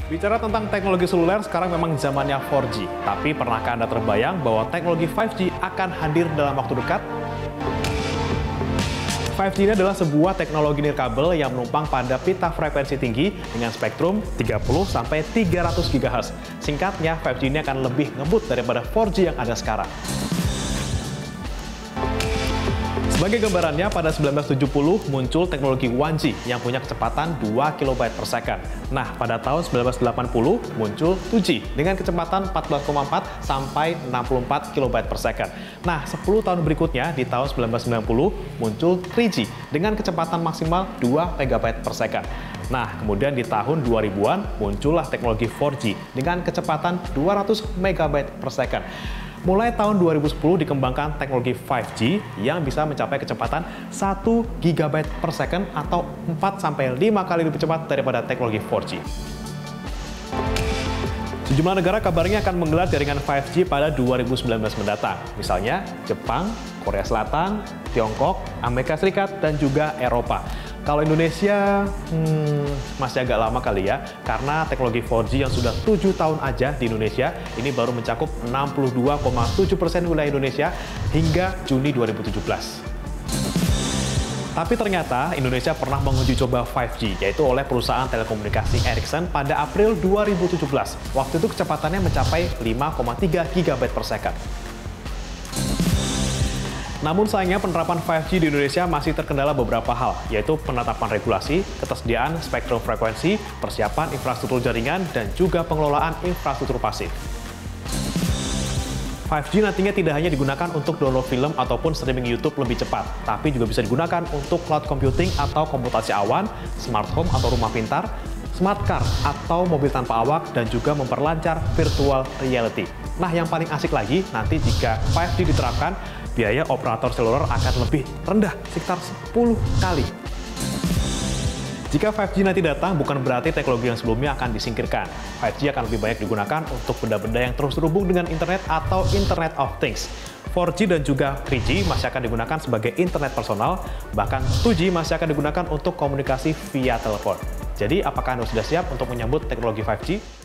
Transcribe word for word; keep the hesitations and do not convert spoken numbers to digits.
Bicara tentang teknologi seluler, sekarang memang zamannya empat G. Tapi pernahkah Anda terbayang bahwa teknologi lima G akan hadir dalam waktu dekat? lima G ini adalah sebuah teknologi nirkabel yang menumpang pada pita frekuensi tinggi dengan spektrum tiga puluh sampai tiga ratus gigahertz. Singkatnya, lima G ini akan lebih ngebut daripada empat G yang ada sekarang. Sebagai gambarannya, pada seribu sembilan ratus tujuh puluh muncul teknologi satu G yang punya kecepatan dua kilobyte per second. Nah, pada tahun seribu sembilan ratus delapan puluh muncul dua G dengan kecepatan empat belas koma empat sampai enam puluh empat kilobyte per second. Nah, sepuluh tahun berikutnya di tahun seribu sembilan ratus sembilan puluh muncul tiga G dengan kecepatan maksimal dua megabyte per second. Nah, kemudian di tahun dua ribuan muncullah teknologi empat G dengan kecepatan dua ratus megabyte per second. Mulai tahun dua ribu sepuluh dikembangkan teknologi lima G yang bisa mencapai kecepatan satu gigabyte per second atau empat sampai lima kali lebih cepat daripada teknologi empat G. Sejumlah negara kabarnya akan menggelar jaringan lima G pada dua ribu sembilan belas mendatang. Misalnya Jepang, Korea Selatan, Tiongkok, Amerika Serikat, dan juga Eropa. Kalau Indonesia, hmm, masih agak lama kali ya, karena teknologi empat G yang sudah tujuh tahun aja di Indonesia, ini baru mencakup enam puluh dua koma tujuh persen wilayah Indonesia hingga Juni dua ribu tujuh belas. Tapi ternyata Indonesia pernah menguji coba lima G, yaitu oleh perusahaan telekomunikasi Ericsson pada April dua ribu tujuh belas. Waktu itu kecepatannya mencapai lima koma tiga gigabyte per second. Namun sayangnya penerapan lima G di Indonesia masih terkendala beberapa hal, yaitu penetapan regulasi, ketersediaan spektrum frekuensi, persiapan infrastruktur jaringan, dan juga pengelolaan infrastruktur pasif. lima G nantinya tidak hanya digunakan untuk download film ataupun streaming YouTube lebih cepat, tapi juga bisa digunakan untuk cloud computing atau komputasi awan, smart home atau rumah pintar, smart car atau mobil tanpa awak, dan juga memperlancar virtual reality. Nah, yang paling asik lagi, nanti jika lima G diterapkan, biaya operator seluler akan lebih rendah, sekitar sepuluh kali. Jika lima G nanti datang, bukan berarti teknologi yang sebelumnya akan disingkirkan. lima G akan lebih banyak digunakan untuk benda-benda yang terus terhubung dengan internet atau Internet of Things. empat G dan juga tiga G masih akan digunakan sebagai internet personal, bahkan dua G masih akan digunakan untuk komunikasi via telepon. Jadi, apakah Anda sudah siap untuk menyambut teknologi lima G?